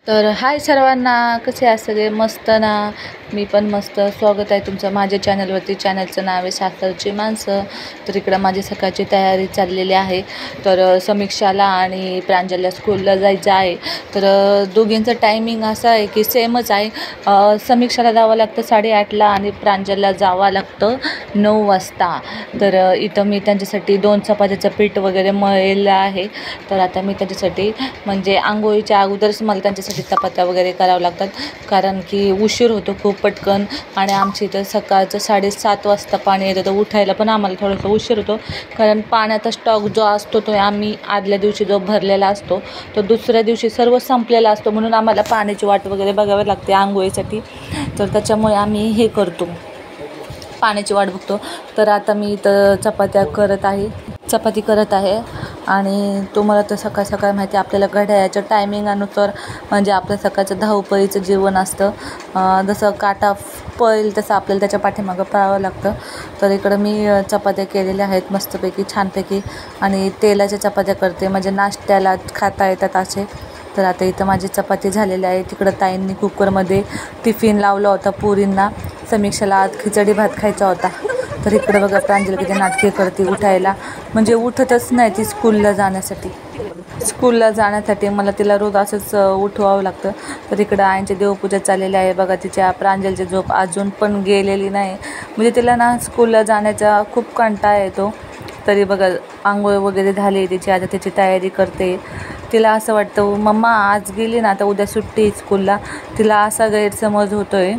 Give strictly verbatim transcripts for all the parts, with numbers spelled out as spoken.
तर हाय सर्वांना, कसे आहे सगळे? मस्त ना? मी पण मस्त. स्वागत आहे तुमचं माझ्या चॅनलवरती. चॅनलचं नाव आहे सासरची माणसं. तर इकडं माझी सकाळची तयारी चाललेली आहे. तर समीक्षाला आणि प्रांजलला स्कूलला जायचं आहे. तर दोघींचं टायमिंग असं आहे की सेमच आहे. समीक्षाला जावं लागतं साडेआठला आणि प्रांजलला जावं लागतं नऊ वाजता. तर इथं मी त्यांच्यासाठी दोन चपात्याचं पीठ वगैरे मळलेलं आहे. तर आता मी त्यांच्यासाठी म्हणजे आंघोळीच्या अगोदरच मला त्यांच्यासाठी चपात्या वगैरे करावं लागतात, कारण की उशीर होतो खूप पटकन. आणि आमच्या इथं सकाळचं साडेसात वाजता पाणी येतं, तर उठायला पण आम्हाला थोडंसं उशीर होतो, कारण पाण्याचा स्टॉक जो असतो तो आम्ही आदल्या दिवशी जो भरलेला असतो तो दुसऱ्या दिवशी सर्व संपलेला असतो, म्हणून आम्हाला पाण्याची वाट वगैरे बघावी लागते आंघोळीसाठी. तर त्याच्यामुळे आम्ही हे करतो, पाण्याची वाट बघतो. तर आता मी इथं चपात्या करत आहे चपाती करत आहे आणि तुम्हाला तर सकाळ सकाळ माहिती आहे, आपल्याला घड्याळाच्या टायमिंगानुसार म्हणजे आपलं सकाळचं धावपळीचं जीवन असतं. जसं काटा पळेल तसं आपल्याला त्याच्या पाठीमागं पळावं लागतं. तर इकडं मी चपात्या केलेल्या आहेत मस्तपैकी छानपैकी, आणि तेलाच्या चपात्या करते म्हणजे नाश्त्याला खाता येतात असे. तर आता इथं माझी चपाती झालेली आहे. तिकडं ताईंनी कुकरमध्ये टिफिन लावला होता पुरींना. समीक्षाला आज खिचडी भात खायचा होता. तर इकडं बघा प्रांजल किती नाटके करते उठायला, म्हणजे उठतच नाही ती स्कूलला जाण्यासाठी. स्कूलला जाण्यासाठी मला तिला रोज असंच उठवावं लागतं. तर इकडं आईंची देवपूजा चाललेली आहे बघा. तिच्या प्रांजलची झोप अजून पण गेलेली नाही, म्हणजे तिला ना स्कूलला जाण्याचा खूप कंटाळा येतो. तरी बघा आंघोळ वगैरे झाली तिची, आता त्याची तयारी करते. तिला असं वाटतं मम्मा आज गेली ना आता उद्या सुट्टी स्कूलला, तिला असा गैरसमज होतो आहे.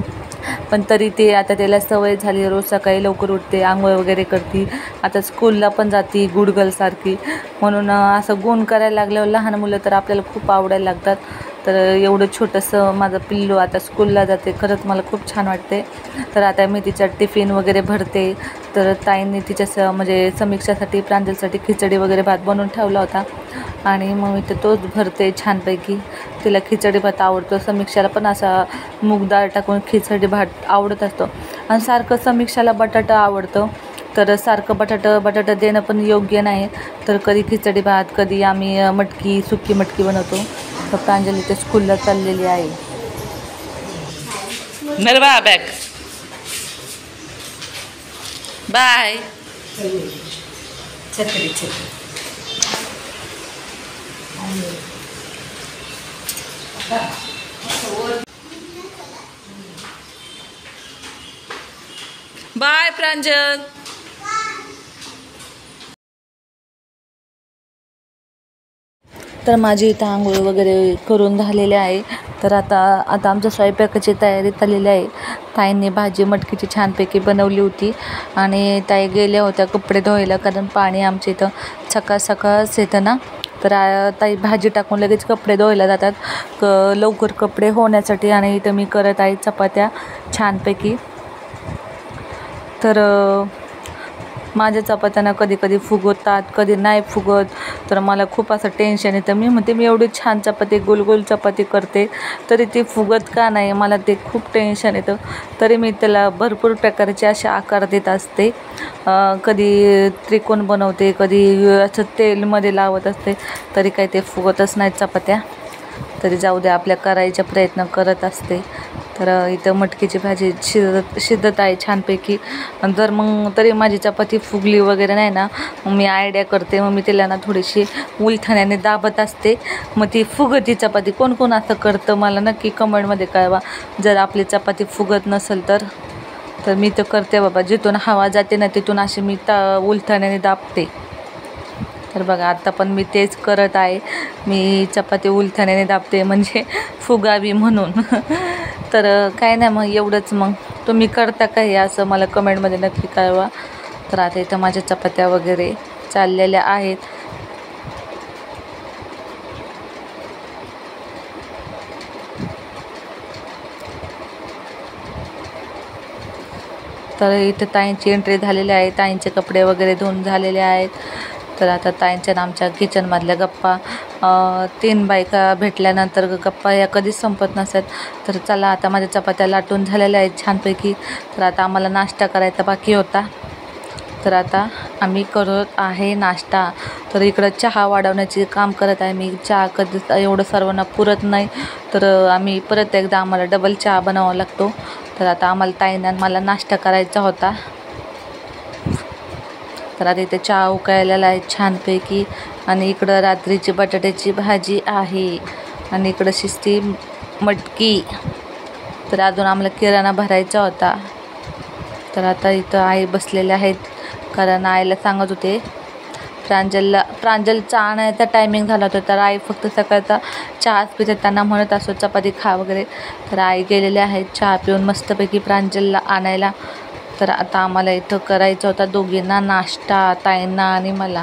पण तरी ते आता त्याला सवय झाली, रोज सकाळी लवकर उठते, आंघोळ वगैरे करते, आता स्कूलला पण जाते गुड गर्लसारखी. म्हणून असं गुण करायला लागल्यावर लहान मुलं तर आपल्याला खूप आवडायला लागतात. तर एवढं छोटंसं माझं पिल्लू आता स्कूलला जाते, खरंच मला खूप छान वाटते. तर आता मी तिच्या टिफिन वगैरे भरते. तर ताईंनी तिच्या स म्हणजे समीक्षासाठी प्रांजलसाठी खिचडी वगैरे भात बनवून ठेवला होता, आणि मग मी तर तोच भरते छानपैकी. तिला खिचडी भात आवडतो, समीक्षाला पण असा मूग डाळ टाकून खिचडी भात आवडत असतो. आणि सारखं समीक्षाला बटाटा आवडतं, तर सारखं बटाटं बटाटं देणं पण योग्य नाही. तर कधी खिचडी भात, कधी आम्ही मटकी सुकी मटकी बनवतो. तर प्रांजली ते स्कूलला चाललेली आहे. नरवा बॅक बाय. छत्री छत्री बाय प्रांजल. तर माझी इथं आंघोळ वगैरे करून झालेले आहे. तर आता आता आमच्या स्वयंपाकाची तयारी चाललेली आहे. ताईंनी भाजी मटकीची छानपैकी बनवली होती, आणि ताई गेल्या होत्या कपडे धुवायला, कारण पाणी आमच्या इथं सकाळ सकाळच येतं ना. तर ताई भाजी टाकून लगेच कपडे धुवायला जातात, क लवकर कपडे होण्यासाठी. आणि इथं मी करत आहे चपात्या छानपैकी. तर माझ्या चपात्यांना कधी कधी फुगवतात, कधी नाही फुगत. तर मला खूप असं टेन्शन येतं. मी म्हणते मी एवढी छान चपाती गोल गोल चपाती करते, तरी ती फुगत का नाही, मला ते खूप टेन्शन येतं. तरी मी त्याला भरपूर प्रकारचे असे आकार देत असते. कधी त्रिकोण बनवते, कधी असं तेलमध्ये लावत असते, तरी काही ते फुगतच नाहीत चपात्या. तरी जाऊ द्या, आपल्या करायचा प्रयत्न करत असते. तर इथं मटकीची भाजी शिजत शिजत आहे छानपैकी. जर मग तरी माझी चपाती फुगली वगैरे नाही ना, मग मी आयडिया करते, मग मी तिला ना थोडीशी उलथण्याने दाबत असते, मग ती फुगती चपाती. कोण कोण असं करतं मला नक्की कमेंटमध्ये कळवा, जर आपली चपाती फुगत नसेल तर. तर मी तर करते बाबा, जिथून हवा जाते ना तिथून अशी मी ता उलथण्याने दाबते. तर बघा आता पण मी तेच करत आहे, मी चपाती उलथण्याने दाबते म्हणजे फुगावी म्हणून. तर काय नाही, मग एवढंच. मग तुम्ही करता का हे असं मला कमेंटमध्ये नक्की कळवा. तर आता इथं माझ्या चपात्या वगैरे चाललेल्या आहेत. तर इथं ताईंची एंट्री झालेली आहे, ताईंचे कपडे वगैरे धुवून झालेले आहेत. तर आता ताईंच्या आणि आमच्या किचनमधल्या गप्पा, तीन बायका भेटल्यानंतर गप्पा या कधीच संपत नसतात. तर चला, आता माझ्या चपात्या लाटून झालेल्या आहेत छानपैकी. तर आता आम्हाला नाश्ता करायचा बाकी होता. तर आता आम्ही करत आहे नाश्ता. तर इकडं चहा वाढवण्याचे काम करत आहे मी. चहा कधी एवढं सर्वांना पुरत नाही, तर आम्ही परत एकदा आम्हाला डबल चहा बनवावा लागतो. तर आता आम्हाला ताईंना मला नाश्ता करायचा होता. तर आता इथे चहा उकळलेला आहे छानपैकी. आणि इकडं रात्रीची बटाट्याची भाजी आहे. आणि इकडं शिस्ती मटकी. तर अजून आम्हाला किराणा भरायचा होता. तर आता इथं आई बसलेले आहेत, कारण आईला सांगत होते प्रांजलला प्रांजलचा आणायचा टायमिंग झाला होता. तर आई फक्त सकाळचा चहाच पिते, त्यांना म्हणत असो चपाती खा वगैरे. तर आई गेलेले आहेत चहा पिऊन मस्तपैकी प्रांजलला आणायला. तर आता आम्हाला इथं करायचा होता दोघींना नाश्ता, ताईंना आणि मला.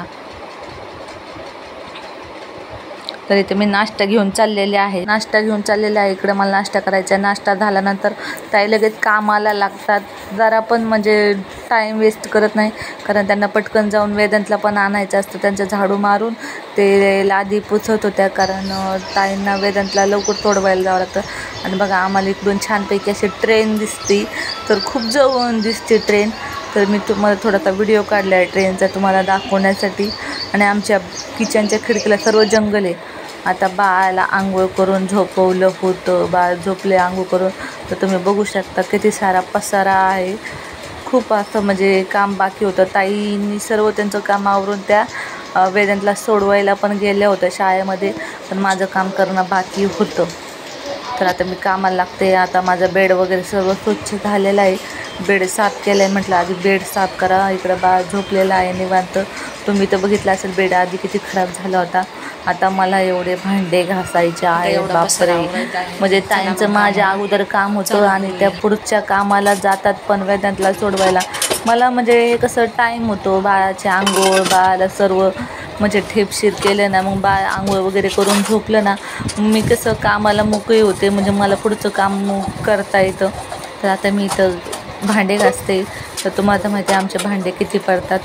तर इथे मी नाश्ता घेऊन चाललेले आहे नाश्ता घेऊन चाललेले आहे इकडे मला नाश्ता करायचा आहे. नाश्ता झाल्यानंतर ताई लगेच कामाला लागतात. जरा पण म्हणजे टाईम वेस्ट करत नाही, कारण त्यांना पटकन जाऊन वेदांतला पण आणायचं असतं. त्यांचं झाडू मारून ते लादी पुसत होत्या, कारण ताईंना वेदांतला लवकर सोडवायला जावं लागतं. आणि बघा आम्हाला इकडून छानपैकी अशी ट्रेन दिसते, तर खूप जवळून दिसते ट्रेन. तर मी तुम्हाला थोडासा व्हिडिओ काढला आहे ट्रेनचा तुम्हाला दाखवण्यासाठी. आणि आमच्या किचनच्या खिडकीला सर्व जंगल आहे. आता बाळाला आंघोळ करून झोपवलं होतं. बाळ झोपले आंघोळ करून. तर तुम्ही बघू शकता किती सारा पसारा आहे. खूप असं म्हणजे काम बाकी होतं. ताईंनी सर्व त्यांचं काम आवरून त्या वेदांतला सोडवायला पण गेल्या होत्या शाळेमध्ये, पण माझं काम करणं बाकी होतं. तर आता मी कामाला लागते. आता माझा बेड वगैरे सर्व स्वच्छ झालेला आहे. बेड साफ केलं आहे. म्हटलं आधी बेड साफ करा. इकडं बाळ झोपलेला आहे निवांत. तुम्ही तर बघितलं असेल बेड आधी किती खराब झाला होता. आता मला एवढे भांडे घासायचे आहे बापरे. म्हणजे ताईंचं माझ्या अगोदर काम होतं आणि त्या पुढच्या कामाला जातात पण वेदांतला सोडवायला. मला म्हणजे कसं टाईम होतो, बाळाचे आंघोळ बाळाला सर्व म्हणजे ठेपशीर केलं ना, मग बाळ आंघोळ वगैरे करून झोपलं ना, मी कसं कामाला मोकळी होते, म्हणजे मला पुढचं काम करता येतं. तर आता मी इथं भांडे घासते. तर तुम्हाला माहिती आहे आमचे भांडे किती पडतात.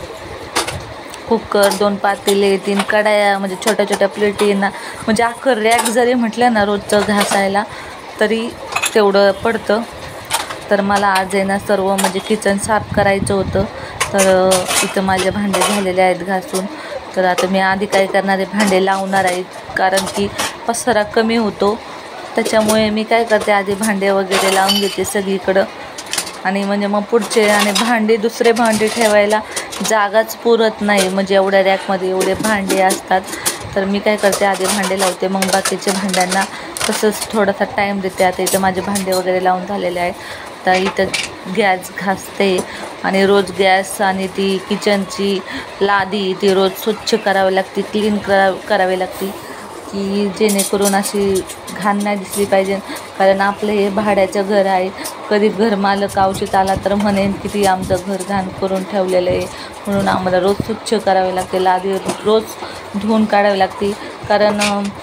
कुकर, दोन पातेले, तीन कढाया, म्हणजे छोट्या छोट्या प्लेटी ना, म्हणजे अख्खं रॅक जरी म्हटलं ना रोजचं घासायला तरी तेवढं पडतं. तर मला आज आहे ना सर्व म्हणजे किचन साफ करायचं होतं. तर इथं माझे भांडे झालेले आहेत घासून. तर आता मी आधी काय करणार आहे, भांडे लावणार आहे, कारण की पसारा कमी होतो. त्याच्यामुळे मी काय करते, आधी भांडे वगैरे लावून घेते सगळीकडं. आणि म्हणजे मग पुढचे आणि भांडे दुसरे भांडे ठेवायला जागाच पुरत नाही, म्हणजे एवढ्या रॅकमध्ये एवढे भांडे असतात. तर मी काय करते, आधी भांडे लावते, मग बाकीचे भांड्यांना तसंच थोडासा टाईम देते. आता इथं माझे भांडे वगैरे लावून झालेले आहे. तर इथं गॅस घासते आणि रोज गॅस आणि ती किचनची लादी ती रोज स्वच्छ करावी लागते, क्लीन करा करावी लागते, की जेणेकरून अशी घाण नाही दिसली पाहिजे. कारण आपलं हे भाड्याचं घर आहे. कधी घरमालक औषध आला तर म्हणेन किती आमचं घर घाण करून ठेवलेलं आहे. म्हणून आम्हाला रोज स्वच्छ करावे लागते, लादी रोज धुवून काढावी लागते. कारण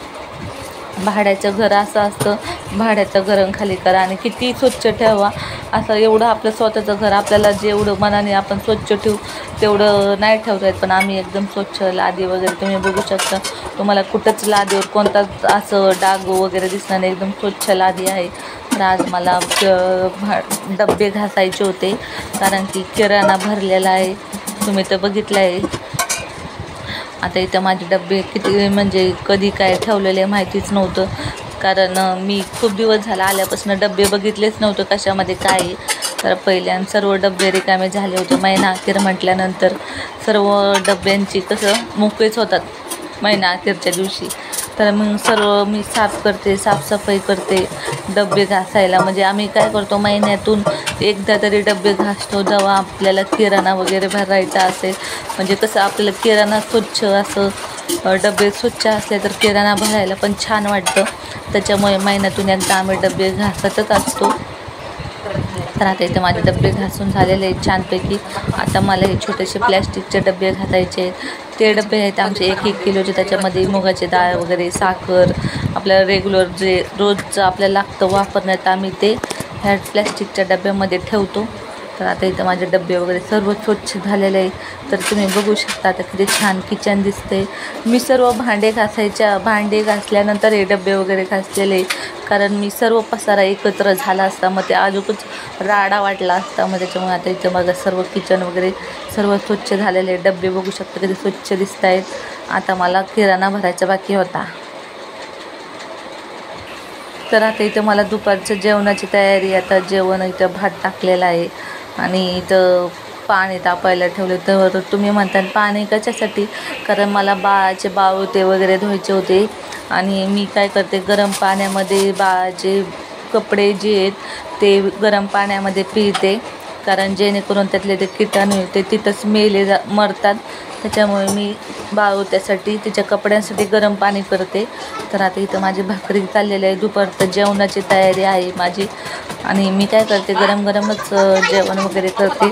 भाड्याचं घर असं असतं, भाड्याचं घर खाली करा आणि किती स्वच्छ ठेवा. असं एवढं आपलं स्वतःचं घर आपल्याला जेवढं मनाने आपण स्वच्छ ठेवू तेवढं नाही ठेवता येत. पण आम्ही एकदम स्वच्छ, लादी वगैरे तुम्ही बघू शकता. तुम्हाला कुठंच लादीवर कोणताच असं डाग वगैरे दिसणार नाही, एकदम स्वच्छ लादी आहे. तर आज मला भा डबे घासायचे होते, कारण की किराणा भरलेला आहे, तुम्ही तर बघितलं आहे. आता इथं माझे डबे किती म्हणजे कधी काय ठेवलेले माहितीच नव्हतं, कारण मी खूप दिवस झाला आल्यापासून डबे बघितलेच नव्हतं कशामध्ये काय आहे. तर पहिल्यान सर्व डबे रिकामे झाले होते. महिना अखेर म्हटल्यानंतर सर्व डब्यांची कसं मोकळेच होतात महिना अखेरच्या दिवशी. तर मग सर्व मी साफ करते, साफसफाई करते डबे घासायला. म्हणजे आम्ही काय करतो, महिन्यातून एकदा तरी डबे घासतो जेव्हा आपल्याला किराणा वगैरे भरायचा असेल. म्हणजे कसं आपल्याला किराणा स्वच्छ असं डबे स्वच्छ असले तर किराणा भरायला पण छान वाटतं. त्याच्यामुळे महिन्यातून एकदा आम्ही डबे घासतच असतो. तर आता इथे माझे डबे घासून झालेले आहेत छानपैकी. आता मला हे छोटेसे प्लॅस्टिकचे डबे घासायचे. ते डबे आहेत आमचे एक एक किलोचे. त्याच्यामध्ये मुगाची डाळ वगैरे, साखर, आपल्याला रेग्युलर जे रोजचं आपल्याला लागतं वापरण्यात आम्ही ते ह्या प्लॅस्टिकच्या डब्यामध्ये ठेवतो. तर आता इथं माझे डबे वगैरे सर्व स्वच्छ झालेले आहे. तर तुम्ही बघू शकता आता किती छान किचन दिसते. मी सर्व भांडे घासायच्या भांडे घासल्यानंतर हे डबे वगैरे घासलेले, कारण मी सर्व पसारा एकत्र झाला असता मग ते अजूनच राडा वाटला असता. मग त्याच्यामुळे आता इथं बघा सर्व किचन वगैरे सर्व स्वच्छ झालेले. डबे बघू शकता कधी स्वच्छ दिसत आहेत. आता मला किराणा भरायचा बाकी होता. तर आता इथं मला दुपारचं जेवणाची तयारी. आता जेवण इथं भात टाकलेला आहे आणि इथं पाणी तापायला ठेवले. तर तुम्ही म्हणता पाणी कशासाठी, कारण मला बाळाचे बाळोते वगैरे धुवायचे होते आणि मी काय करते गरम पाण्यामध्ये बाळाचे कपडे जे आहेत ते गरम पाण्यामध्ये पिळते, कारण जेणेकरून त्यातले ते किटाणू ते तिथंच मेले जा मरतात. त्याच्यामुळे मी बाळोत्यासाठी तिच्या कपड्यांसाठी गरम पाणी करते. तर आता इथं माझी भाकरी चाललेली आहे. दुपारचं जेवणाची तयारी आहे माझी आणि मी काय करते गरम गरमच जेवण वगैरे करते.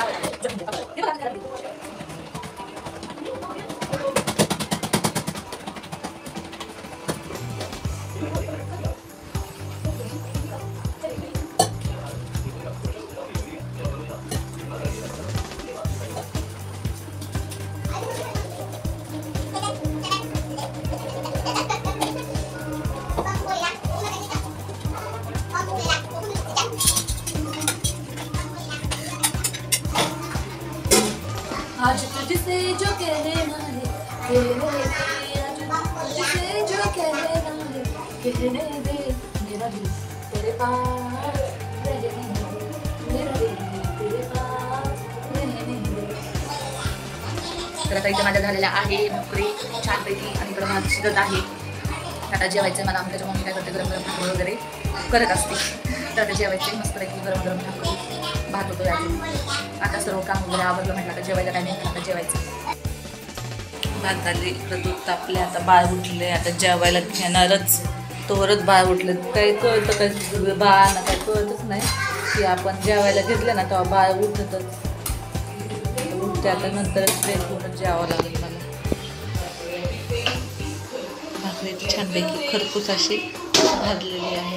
आज तुझसे जो कहना है कहने दे, आज तुझसे जो कहना है कहने दे, मेरा दिल तेरे पास रहने दे, मेरा दिल तेरे पास रहने दे. तर आता इथे माझ्या झालेल्या आहे भाकरी छानपैकी आणि इकडं भात शिजत आहे. आता जेवायचं मला. आमच्या मम्मी काय करते गरम गरम भाकरी वगैरे करत असते. तर आता जेवायचे मस्तपैकी गरम गरम भाकरी भात होतो अजून. आता सर्व काम वगैरे आवडलं म्हटलं आता जेवायला काय नाही. आता जेवायचं भात झाले. इकडं दूध तापले. आता बाळ उठले. आता जेवायला घेणारच. तोवरच बाळ उठले. काही कळतं काय बाळांना काही कळतच नाही की आपण जेवायला घेतलं ना तेव्हा बाळ उठतच उठते. आता नंतरच फ्रेश होऊनच जेवावं लागेल मला. भाकरी छानपैकी खरपूस अशी भाजलेली आहे.